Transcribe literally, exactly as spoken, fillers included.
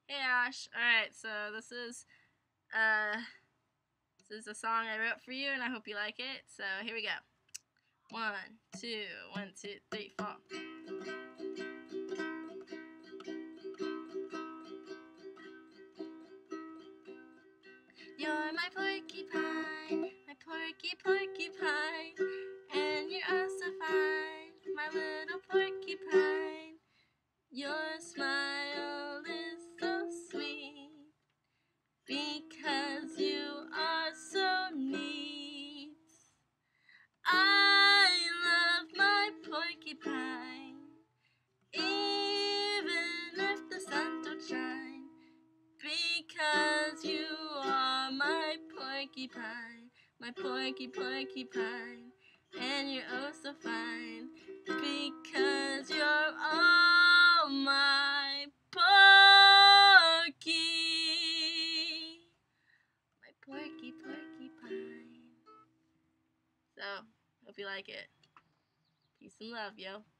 Hey Ash. Alright, so this is uh this is a song I wrote for you and I hope you like it. So here we go. One, two, one, two, three, four. You're my porcupine, my porky porcupine, and you're oh so fine, my little porcupine. Your smile is so sweet, because you are so neat. I love my porcupine, even if the sun don't shine, because you are my porcupine, my porky porcupine, and you're oh so fine, because you're all my porky, my porky porcupine. So, hope you like it. Peace and love, yo.